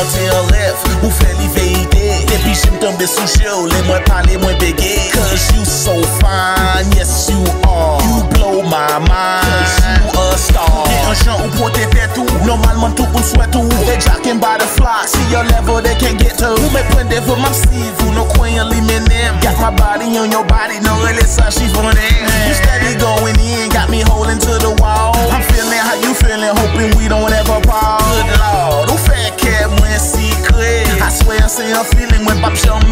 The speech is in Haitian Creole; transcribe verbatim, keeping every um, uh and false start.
nan teref, ou fè li veyite. Depi j'm tombe sou show, le mwen pale mwen bege. Cause you so fine, yes you are. You blow my mind, cause you a star. Get un chan ou pote tèt ou, normalman tout ou souhait ou. They jacking by the flock, see your level they can't get to. Ou me prende voor mam Steve, ou no kwenye li menem. Got my body on your body, no rele sa chifonem. You steady going in, got me holding to the wall. I'm feeling how you feeling, hoping we don't ever pause. Good Lord, ou fè kè mwen secret. I swear I say I'm feeling when pop show